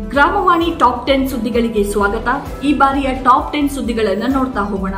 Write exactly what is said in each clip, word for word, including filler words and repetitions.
ಗ್ರಾಮವಾಣಿ top ten ಸುದ್ದಿಗಳಿಗೆ ಸ್ವಾಗತ. ಈ ಬಾರಿಯ ಟಾಪ್ ಟೆನ್ ಸುದ್ದಿಗಳನ್ನು ನೋಡ್ತಾ ಹೋಗೋಣ.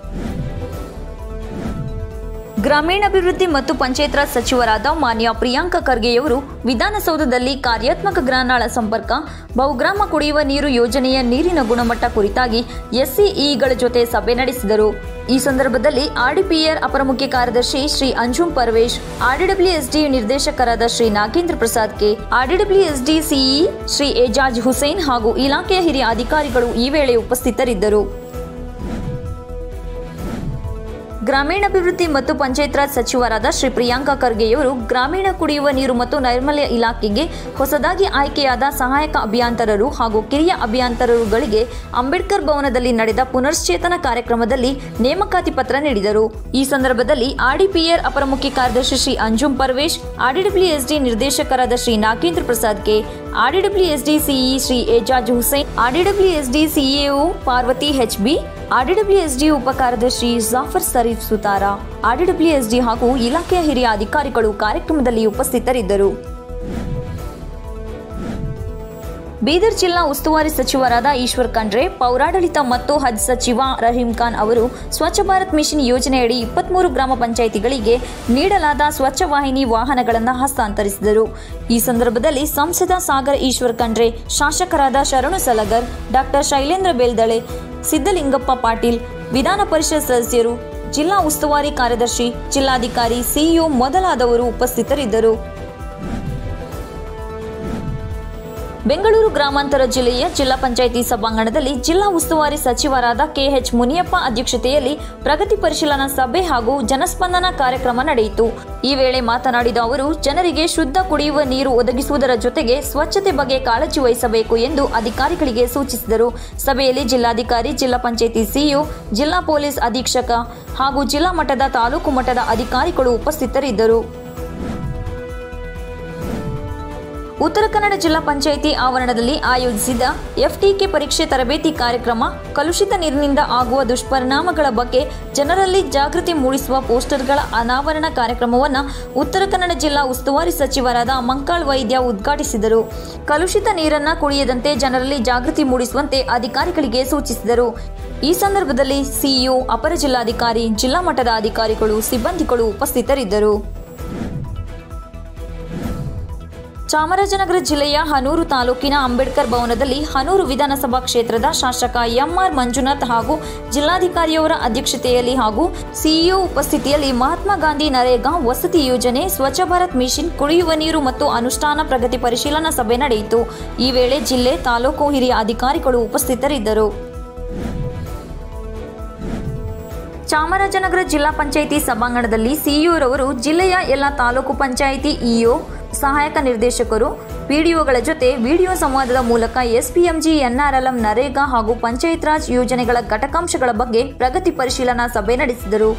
ಗ್ರಾಮೀಣಾಭಿವೃದ್ಧಿ ಮತ್ತು ಪಂಚಾಯತ್ ರಾಜ್ ಸಚಿವರಾದ ಮಾನ್ಯ ಪ್ರಿಯಾಂಕ ಖರ್ಗೆಯವರು ವಿಧಾನಸೌಧದಲ್ಲಿ ಕಾರ್ಯಾತ್ಮಕ ಗ್ರಾನಾಳ ಸಂಪರ್ಕ ಬಹುಗ್ರಾಮ ಕುಡಿಯುವ ನೀರು ಯೋಜನೆಯ ನೀರಿನ ಗುಣಮಟ್ಟ ಕುರಿತಾಗಿ ಎಸ್ಸಿಇಗಳ ಜೊತೆ ಸಭೆ ನಡೆಸಿದರು. ಈ ಸಂದರ್ಭದಲ್ಲಿ ಆರ್ಡಿಪಿಆರ್ ಅಪರ ಮುಖ್ಯ ಕಾರ್ಯದರ್ಶಿ ಶ್ರೀ ಅಂಜುಮ್ ಪರ್ವೇಶ್, ಆರ್ಡಿಡಬ್ಲ್ಯೂಎಸ್ಡಿ ನಿರ್ದೇಶಕರಾದ Shri Nagendra Prasad K, R D W S D C E Shri Ejaz Hussain ಹಾಗೂ ಇಲಾಖೆಯ ಹಿರಿಯ ಅಧಿಕಾರಿಗಳು ಈ ವೇಳೆ ಉಪಸ್ಥಿತರಿದ್ದರು. ಗ್ರಾಮೀಣಾಭಿವೃದ್ಧಿ ಮತ್ತು ಪಂಚಾಯತ್ ರಾಜ್ ಸಚಿವರಾದ ಶ್ರೀ ಪ್ರಿಯಾಂಕ ಖರ್ಗೆಯವರು ಗ್ರಾಮೀಣ ಕುಡಿಯುವ ನೀರು ಮತ್ತು ನೈರ್ಮಲ್ಯ ಇಲಾಖೆಗೆ ಹೊಸದಾಗಿ ಆಯ್ಕೆಯಾದ ಸಹಾಯಕ ಅಭಿಯಂತರರು ಹಾಗೂ ಕಿರಿಯ ಅಭಿಯಂತರರುಗಳಿಗೆ ಅಂಬೇಡ್ಕರ್ ಭವನದಲ್ಲಿ ನಡೆದ ಪುನಶ್ಚೇತನ ಕಾರ್ಯಕ್ರಮದಲ್ಲಿ ನೇಮಕಾತಿ ಪತ್ರ ನೀಡಿದರು. ಈ ಸಂದರ್ಭದಲ್ಲಿ ಆರ್ಡಿಪಿಆರ್ ಅಪರ ಮುಖ್ಯ ಕಾರ್ಯದರ್ಶಿ ಶ್ರೀ ಅಂಜುಮ್ ಪರ್ವೇಶ್, ಆರ್ಡಿಡಬ್ಲ್ಯೂಎಸ್ಡಿ ನಿರ್ದೇಶಕರಾದ Shri Nagendra Prasad K, R D W S D C E Shri Ejaz Hussain, R D W S D C E O Parvathi H B, R D W S D ಉಪ ಕಾರ್ಯದರ್ಶಿ ಜಾಫರ್ ಸರೀಫ್ ಸುತಾರ, ಆರ್ಡಿಡಬ್ಲ್ಯೂಎಸ್ಡಿ ಹಾಗೂ ಇಲಾಖೆಯ ಹಿರಿಯ ಅಧಿಕಾರಿಗಳು ಕಾರ್ಯಕ್ರಮದಲ್ಲಿ ಉಪಸ್ಥಿತರಿದ್ದರು. ಬೀದರ್ ಜಿಲ್ಲಾ ಉಸ್ತುವಾರಿ ಸಚಿವರಾದ ಈಶ್ವರ್ ಖಂಡ್ರೆ, ಪೌರಾಡಳಿತ ಮತ್ತು ಹಜ್ ಸಚಿವ ರಹೀಂ ಖಾನ್ ಅವರು ಸ್ವಚ್ಛ ಭಾರತ್ ಮಿಷನ್ ಯೋಜನೆಯಡಿ ಇಪ್ಪತ್ಮೂರು ಗ್ರಾಮ ಪಂಚಾಯಿತಿಗಳಿಗೆ ನೀಡಲಾದ ಸ್ವಚ್ಛ ವಾಹಿನಿ ವಾಹನಗಳನ್ನು ಹಸ್ತಾಂತರಿಸಿದರು. ಈ ಸಂದರ್ಭದಲ್ಲಿ ಸಂಸದ ಸಾಗರ್ ಈಶ್ವರ್ ಖಂಡ್ರೆ, ಶಾಸಕರಾದ ಶರಣು ಸಲಗರ್, ಡಾಕ್ಟರ್ ಶೈಲೇಂದ್ರ ಬೇಲ್ದಳೆ, ಸಿದ್ದಲಿಂಗಪ್ಪ ಪಾಟೀಲ್, ವಿಧಾನ ಪರಿಷತ್ ಸದಸ್ಯರು, ಜಿಲ್ಲಾ ಉಸ್ತುವಾರಿ ಕಾರ್ಯದರ್ಶಿ, ಜಿಲ್ಲಾಧಿಕಾರಿ, ಸಿಇಒ ಮೊದಲಾದವರು ಉಪಸ್ಥಿತರಿದ್ದರು. ಬೆಂಗಳೂರು ಗ್ರಾಮಾಂತರ ಜಿಲ್ಲೆಯ ಜಿಲ್ಲಾ ಪಂಚಾಯಿತಿ ಸಭಾಂಗಣದಲ್ಲಿ ಜಿಲ್ಲಾ ಉಸ್ತುವಾರಿ ಸಚಿವರಾದ ಕೆಎಚ್ ಮುನಿಯಪ್ಪ ಅಧ್ಯಕ್ಷತೆಯಲ್ಲಿ ಪ್ರಗತಿ ಪರಿಶೀಲನಾ ಸಭೆ ಹಾಗೂ ಜನಸ್ಪಂದನ ಕಾರ್ಯಕ್ರಮ ನಡೆಯಿತು. ಈ ವೇಳೆ ಮಾತನಾಡಿದ ಅವರು, ಜನರಿಗೆ ಶುದ್ಧ ಕುಡಿಯುವ ನೀರು ಒದಗಿಸುವುದರ ಜೊತೆಗೆ ಸ್ವಚ್ಛತೆ ಬಗ್ಗೆ ಕಾಳಜಿ ವಹಿಸಬೇಕು ಎಂದು ಅಧಿಕಾರಿಗಳಿಗೆ ಸೂಚಿಸಿದರು. ಸಭೆಯಲ್ಲಿ ಜಿಲ್ಲಾಧಿಕಾರಿ, ಜಿಲ್ಲಾ ಪಂಚಾಯಿತಿ ಸಿಇಒ, ಜಿಲ್ಲಾ ಪೊಲೀಸ್ ಅಧೀಕ್ಷಕ ಹಾಗೂ ಜಿಲ್ಲಾ ಮಟ್ಟದ ತಾಲೂಕು ಮಟ್ಟದ ಅಧಿಕಾರಿಗಳು ಉಪಸ್ಥಿತರಿದ್ದರು. ಉತ್ತರ ಕನ್ನಡ ಜಿಲ್ಲಾ ಪಂಚಾಯಿತಿ ಆವರಣದಲ್ಲಿ ಆಯೋಜಿಸಿದ್ದ ಎಫ್ಟಿಕೆ ಪರೀಕ್ಷೆ ತರಬೇತಿ ಕಾರ್ಯಕ್ರಮ, ಕಲುಷಿತ ನೀರಿನಿಂದ ಆಗುವ ದುಷ್ಪರಿಣಾಮಗಳ ಬಗ್ಗೆ ಜನರಲ್ಲಿ ಜಾಗೃತಿ ಮೂಡಿಸುವ ಪೋಸ್ಟರ್ಗಳ ಅನಾವರಣ ಕಾರ್ಯಕ್ರಮವನ್ನು ಉತ್ತರ ಕನ್ನಡ ಜಿಲ್ಲಾ ಉಸ್ತುವಾರಿ ಸಚಿವರಾದ ಮಂಕಾಳ್ ವೈದ್ಯ ಉದ್ಘಾಟಿಸಿದರು. ಕಲುಷಿತ ನೀರನ್ನು ಕುಡಿಯದಂತೆ ಜನರಲ್ಲಿ ಜಾಗೃತಿ ಮೂಡಿಸುವಂತೆ ಅಧಿಕಾರಿಗಳಿಗೆ ಸೂಚಿಸಿದರು. ಈ ಸಂದರ್ಭದಲ್ಲಿ ಸಿಇಒ, ಅಪರ ಜಿಲ್ಲಾಧಿಕಾರಿ, ಜಿಲ್ಲಾ ಮಟ್ಟದ ಅಧಿಕಾರಿಗಳು, ಸಿಬ್ಬಂದಿಗಳು ಉಪಸ್ಥಿತರಿದ್ದರು. ಚಾಮರಾಜನಗರ ಜಿಲ್ಲೆಯ ಹನೂರು ತಾಲೂಕಿನ ಅಂಬೇಡ್ಕರ್ ಭವನದಲ್ಲಿ ಹನೂರು ವಿಧಾನಸಭಾ ಕ್ಷೇತ್ರದ ಶಾಸಕ ಎಂಆರ್ ಮಂಜುನಾಥ್ ಹಾಗೂ ಜಿಲ್ಲಾಧಿಕಾರಿಯವರ ಅಧ್ಯಕ್ಷತೆಯಲ್ಲಿ ಹಾಗೂ ಸಿಇಒ ಉಪಸ್ಥಿತಿಯಲ್ಲಿ ಮಹಾತ್ಮ ಗಾಂಧಿ ನರೇಗಾ ವಸತಿ ಯೋಜನೆ, ಸ್ವಚ್ಛ ಭಾರತ್ ಮಿಷನ್, ಕುಡಿಯುವ ನೀರು ಮತ್ತು ಅನುಷ್ಠಾನ ಪ್ರಗತಿ ಪರಿಶೀಲನಾ ಸಭೆ ನಡೆಯಿತು. ಈ ವೇಳೆ ಜಿಲ್ಲೆ, ತಾಲೂಕು ಹಿರಿಯ ಅಧಿಕಾರಿಗಳು ಉಪಸ್ಥಿತರಿದ್ದರು. ಚಾಮರಾಜನಗರ ಜಿಲ್ಲಾ ಪಂಚಾಯಿತಿ ಸಭಾಂಗಣದಲ್ಲಿ ಸಿಇಒರವರು ಜಿಲ್ಲೆಯ ಎಲ್ಲ ತಾಲೂಕು ಪಂಚಾಯಿತಿ ಇಒ, ಸಹಾಯಕ ನಿರ್ದೇಶಕರು, ಪಿಡಿಒಗಳ ಜೊತೆ ವಿಡಿಯೋ ಸಂವಾದದ ಮೂಲಕ ಎಸ್ಪಿಎಂಜಿ, ಎನ್ಆರ್ಎಲ್ಎಂ, ನರೇಗಾ ಹಾಗೂ ಪಂಚಾಯತ್ ರಾಜ್ ಯೋಜನೆಗಳ ಘಟಕಾಂಶಗಳ ಬಗ್ಗೆ ಪ್ರಗತಿ ಪರಿಶೀಲನಾ ಸಭೆ ನಡೆಸಿದರು.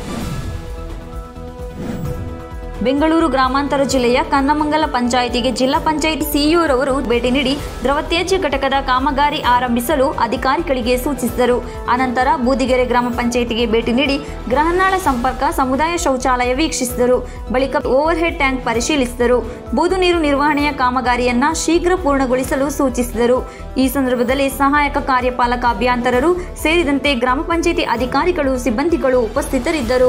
ಬೆಂಗಳೂರು ಗ್ರಾಮಾಂತರ ಜಿಲ್ಲೆಯ ಕನ್ನಮಂಗಲ ಪಂಚಾಯಿತಿಗೆ ಜಿಲ್ಲಾ ಪಂಚಾಯಿತಿ ಸಿಇಒರವರು ಭೇಟಿ ನೀಡಿ ದ್ರವತ್ಯಾಜ್ಯ ಘಟಕದ ಕಾಮಗಾರಿ ಆರಂಭಿಸಲು ಅಧಿಕಾರಿಗಳಿಗೆ ಸೂಚಿಸಿದರು. ಅನಂತರ ಬೂದಿಗೆರೆ ಗ್ರಾಮ ಪಂಚಾಯಿತಿಗೆ ಭೇಟಿ ನೀಡಿ ಗ್ರಹನಾಳ ಸಂಪರ್ಕ, ಸಮುದಾಯ ಶೌಚಾಲಯ ವೀಕ್ಷಿಸಿದರು. ಬಳಿಕ ಓವರ್ ಹೆಡ್ ಟ್ಯಾಂಕ್ ಪರಿಶೀಲಿಸಿದರು. ಬೂದು ನೀರು ನಿರ್ವಹಣೆಯ ಕಾಮಗಾರಿಯನ್ನ ಶೀಘ್ರ ಪೂರ್ಣಗೊಳಿಸಲು ಸೂಚಿಸಿದರು. ಈ ಸಂದರ್ಭದಲ್ಲಿ ಸಹಾಯಕ ಕಾರ್ಯಪಾಲಕ ಅಭಿಯಂತರರು ಸೇರಿದಂತೆ ಗ್ರಾಮ ಪಂಚಾಯಿತಿ ಅಧಿಕಾರಿಗಳು, ಸಿಬ್ಬಂದಿಗಳು ಉಪಸ್ಥಿತರಿದ್ದರು.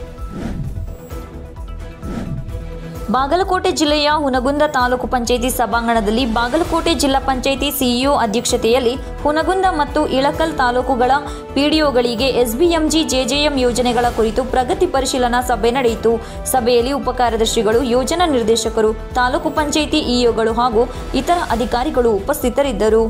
ಬಾಗಲಕೋಟೆ ಜಿಲ್ಲೆಯ ಹುನಗುಂದ ತಾಲೂಕು ಪಂಚಾಯಿತಿ ಸಭಾಂಗಣದಲ್ಲಿ ಬಾಗಲಕೋಟೆ ಜಿಲ್ಲಾ ಪಂಚಾಯಿತಿ ಸಿಇಒ ಅಧ್ಯಕ್ಷತೆಯಲ್ಲಿ ಹುನಗುಂದ ಮತ್ತು ಇಳಕಲ್ ತಾಲೂಕುಗಳ ಪಿಡಿಒಗಳಿಗೆ ಎಸ್ಬಿಎಂಜಿ, ಜೆಜೆಎಂ ಯೋಜನೆಗಳ ಕುರಿತು ಪ್ರಗತಿ ಪರಿಶೀಲನಾ ಸಭೆ ನಡೆಯಿತು. ಸಭೆಯಲ್ಲಿ ಉಪ ಕಾರ್ಯದರ್ಶಿಗಳು, ಯೋಜನಾ ನಿರ್ದೇಶಕರು, ತಾಲೂಕು ಪಂಚಾಯಿತಿ ಇಒಗಳು ಹಾಗೂ ಇತರ ಅಧಿಕಾರಿಗಳು ಉಪಸ್ಥಿತರಿದ್ದರು.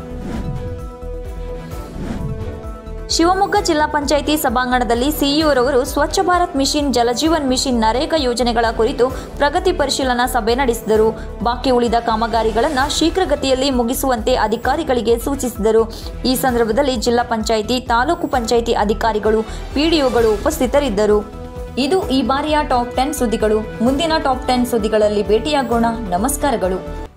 ಶಿವಮೊಗ್ಗ ಜಿಲ್ಲಾ ಪಂಚಾಯಿತಿ ಸಭಾಂಗಣದಲ್ಲಿ ಸಿಇಒರವರು ಸ್ವಚ್ಛ ಭಾರತ್ ಮಿಷನ್, ಜಲಜೀವನ್ ಮಿಷನ್, ನರೇಗಾ ಯೋಜನೆಗಳ ಕುರಿತು ಪ್ರಗತಿ ಪರಿಶೀಲನಾ ಸಭೆ ನಡೆಸಿದರು. ಬಾಕಿ ಉಳಿದ ಕಾಮಗಾರಿಗಳನ್ನು ಶೀಘ್ರಗತಿಯಲ್ಲಿ ಮುಗಿಸುವಂತೆ ಅಧಿಕಾರಿಗಳಿಗೆ ಸೂಚಿಸಿದರು. ಈ ಸಂದರ್ಭದಲ್ಲಿ ಜಿಲ್ಲಾ ಪಂಚಾಯಿತಿ, ತಾಲೂಕು ಪಂಚಾಯಿತಿ ಅಧಿಕಾರಿಗಳು, ಪಿಡಿಒಗಳು ಉಪಸ್ಥಿತರಿದ್ದರು. ಇದು ಈ ಬಾರಿಯ ಟಾಪ್ ಟೆನ್ ಸುದ್ದಿಗಳು. ಮುಂದಿನ ಟಾಪ್ ಟೆನ್ ಸುದ್ದಿಗಳಲ್ಲಿ ಭೇಟಿಯಾಗೋಣ. ನಮಸ್ಕಾರಗಳು.